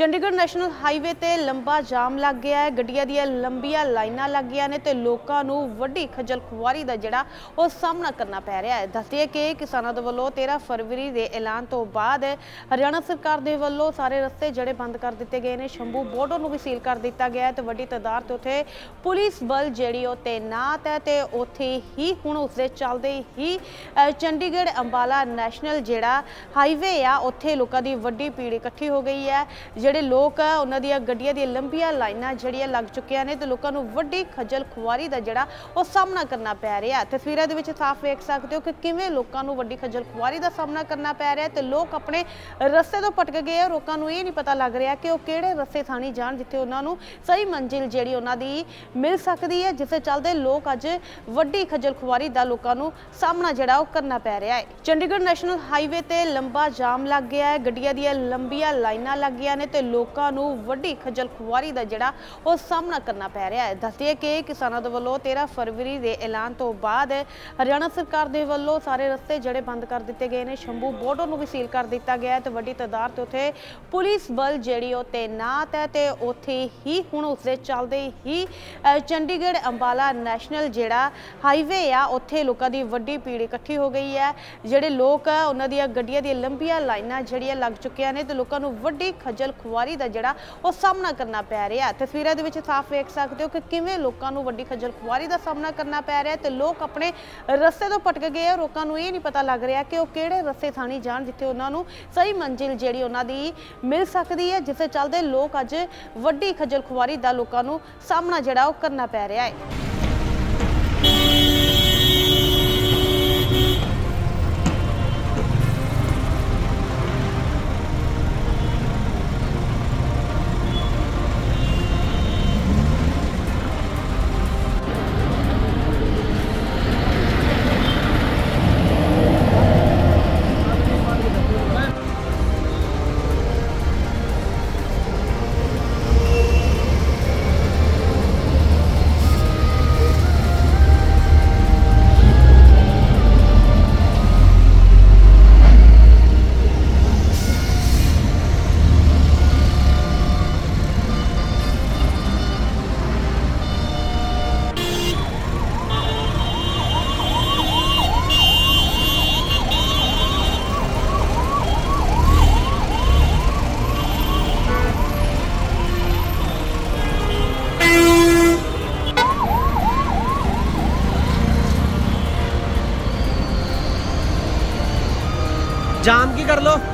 Chandigarh national highway ਤੇ ਲੰਬਾ ਜਾਮ ਲੱਗ ਗਿਆ ਹੈ। ਗੱਡੀਆਂ ਦੀਆਂ ਲੰਬੀਆਂ ਲਾਈਨਾਂ ਲੱਗ ਗਈਆਂ ਨੇ ਤੇ ਲੋਕਾਂ ਨੂੰ ਵੱਡੀ ਖੱਜਲ ਖੁਆਰੀ ਦਾ ਜਿਹੜਾ ਉਹ ਸਾਹਮਣਾ ਕਰਨਾ ਪੈ ਰਿਹਾ ਹੈ। ਦੱਸਦੇ ਕਿ ਕਿਸਾਨਾਂ ਦੇ ਵੱਲੋਂ 13 ਫਰਵਰੀ ਦੇ ਐਲਾਨ ਤੋਂ ਬਾਅਦ ਹਰਿਆਣਾ ਸਰਕਾਰ ਦੇ ਵੱਲੋਂ ਸਾਰੇ ਰਸਤੇ ਜਿਹੜੇ ਬੰਦ ਕਰ ਦਿੱਤੇ ਗਏ ਨੇ। ਸ਼ੰਭੂ ਬਾਰਡਰ ਨੂੰ ਵੀ ਸੀਲ ਕਰ ਦਿੱਤਾ ਗਿਆ ਹੈ ਤੇ ਵੱਡੀ ਤਾਦਾਦ ਤੇ ਉੱਥੇ ਪੁਲਿਸ ਬਲ ਜਿਹੜੀ ਉਹ ਤੈਨਾਤ ਹੈ ਤੇ ਉੱਥੇ ਹੀ ਹੁਣ ਉਸਦੇ ਚੱਲਦੇ ਹੀ ਚੰਡੀਗੜ੍ਹ ਅੰਬਾਲਾ ਨੈਸ਼ਨਲ ਜਿਹੜਾ ਹਾਈਵੇ ਆ ਉੱਥੇ ਲੋਕਾਂ ਦੀ ਵੱਡੀ ਭੀੜ ਇਕੱਠੀ ਹੋ ਗਈ ਹੈ। ਜਿਹੜੇ ਲੋਕ ਆ ਉਹਨਾਂ ਦੀਆਂ ਗੱਡੀਆਂ ਦੀਆਂ ਲੰਬੀਆਂ ਲਾਈਨਾਂ ਜਿਹੜੀਆਂ ਲੱਗ ਚੁੱਕੀਆਂ ਨੇ ਤੇ ਲੋਕਾਂ ਨੂੰ ਵੱਡੀ ਖੱਜਲ ਖੁਆਰੀ ਦਾ ਜਿਹੜਾ ਉਹ ਸਾਹਮਣਾ ਕਰਨਾ ਪੈ ਰਿਹਾ। ਤਸਵੀਰਾਂ ਦੇ ਵਿੱਚ ਸਾਫ਼ ਵੇਖ ਸਕਦੇ ਹੋ ਕਿ ਕਿਵੇਂ ਲੋਕਾਂ ਨੂੰ ਵੱਡੀ ਖੱਜਲ ਖੁਆਰੀ ਦਾ ਸਾਹਮਣਾ ਕਰਨਾ ਪੈ ਰਿਹਾ ਤੇ ਲੋਕ ਆਪਣੇ ਰਸਤੇ ਤੋਂ ਭਟਕ ਗਏ ਆ। ਲੋਕਾਂ ਨੂੰ ਇਹ ਨਹੀਂ ਪਤਾ ਲੱਗ ਰਿਹਾ ਕਿ ਉਹ ਕਿਹੜੇ ਰਸਤੇ ਥਾਣੀ ਜਾਣ ਜਿੱਥੇ ਉਹਨਾਂ ਨੂੰ ਸਹੀ ਮੰਜ਼ਿਲ ਜਿਹੜੀ ਉਹਨਾਂ ਦੀ ਮਿਲ ਸਕਦੀ ਹੈ, ਜਿਸ ਦੇ ਚੱਲਦੇ ਲੋਕ ਅੱਜ ਵੱਡੀ ਖੱਜਲ ਖੁਆਰੀ ਦਾ ਲੋਕਾਂ ਨੂੰ ਸਾਹਮਣਾ ਜਿਹੜਾ ਉਹ ਕਰਨਾ ਪੈ ਰਿਹਾ ਹੈ। ਚੰਡੀਗੜ੍ਹ ਨੈਸ਼ਨਲ ਹਾਈਵੇ ਤੇ ਲੰਬਾ ਜਾਮ ਲੱਗ ਗਿਆ ਹੈ। ਗੱਡੀਆਂ ਦੀਆਂ ਲੰਬੀਆਂ ਲਾਈਨਾਂ ਲੱਗ ਗਈਆਂ ਨੇ ਤੇ ਲੋਕਾਂ ਨੂੰ ਵੱਡੀ ਖੱਜਲ ਖੁਆਰੀ ਦਾ ਜਿਹੜਾ ਉਹ ਸਾਹਮਣਾ ਕਰਨਾ ਪੈ ਰਿਹਾ ਹੈ। ਦੱਸਦੇ ਕਿ ਕਿਸਾਨਾਂ ਦੇ ਵੱਲੋਂ 13 ਫਰਵਰੀ ਦੇ ਐਲਾਨ ਤੋਂ ਬਾਅਦ ਹਰਿਆਣਾ ਸਰਕਾਰ ਦੇ ਵੱਲੋਂ ਸਾਰੇ ਰਸਤੇ ਜਿਹੜੇ ਬੰਦ ਕਰ ਦਿੱਤੇ ਗਏ ਨੇ। ਸ਼ੰਭੂ ਬਾਰਡਰ ਨੂੰ ਵੀ ਸੀਲ ਕਰ ਦਿੱਤਾ ਗਿਆ ਹੈ ਤੇ ਵੱਡੀ ਤਾਦਾਦ ਤੇ ਉੱਥੇ ਪੁਲਿਸ ਬਲ ਜਿਹੜੀ ਉਹ ਤੈਨਾਤ ਹੈ ਤੇ ਉੱਥੇ ਹੀ ਹੁਣ ਉਸਦੇ ਚੱਲਦੇ ਹੀ ਚੰਡੀਗੜ੍ਹ ਅੰਬਾਲਾ ਨੈਸ਼ਨਲ ਜਿਹੜਾ ਹਾਈਵੇ ਆ ਉੱਥੇ ਲੋਕਾਂ ਦੀ ਵੱਡੀ ਭੀੜ ਇਕੱਠੀ ਹੋ ਗਈ ਹੈ। ਜਿਹੜੇ ਲੋਕ ਆ ਉਹਨਾਂ ਦੀਆਂ ਗੱਡੀਆਂ ਦੀਆਂ ਲੰਬੀਆਂ ਲਾਈਨਾਂ ਜਿਹੜੀਆਂ ਲੱਗ ਚੁੱਕੀਆਂ ਨੇ ਤੇ ਲੋਕਾਂ ਨੂੰ ਵੱਡੀ ਖੱਜਲ ਖੁਆਰੀ ਦਾ ਜਿਹੜਾ ਉਹ ਸਾਹਮਣਾ ਕਰਨਾ ਪੈ ਰਿਹਾ। ਤਸਵੀਰਾਂ ਦੇ ਵਿੱਚ ਸਾਫ਼ ਵੇਖ ਸਕਦੇ ਹੋ ਕਿ ਕਿਵੇਂ ਲੋਕਾਂ ਨੂੰ ਵੱਡੀ ਖੱਜਲ ਖੁਆਰੀ ਦਾ ਸਾਹਮਣਾ ਕਰਨਾ ਪੈ ਰਿਹਾ ਤੇ ਲੋਕ ਆਪਣੇ ਰਸਤੇ ਤੋਂ ਭਟਕ ਗਏ ਆ। ਲੋਕਾਂ ਨੂੰ ਇਹ ਨਹੀਂ ਪਤਾ ਲੱਗ ਰਿਹਾ ਕਿ ਉਹ ਕਿਹੜੇ ਰਸਤੇ ਥਾਣੀ ਜਾਣ ਜਿੱਥੇ ਉਹਨਾਂ ਨੂੰ ਸਹੀ ਮੰਜ਼ਿਲ ਜਿਹੜੀ ਉਹਨਾਂ ਦੀ ਮਿਲ ਸਕਦੀ ਹੈ, ਜਿਸ ਦੇ ਚੱਲਦੇ ਲੋਕ ਅੱਜ ਵੱਡੀ ਖੱਜਲ ਖੁਆਰੀ ਦਾ ਲੋਕਾਂ ਨੂੰ ਸਾਹਮਣਾ ਜਿਹੜਾ ਉਹ ਕਰਨਾ ਪੈ ਰਿਹਾ ਹੈ। जाम की कर लो।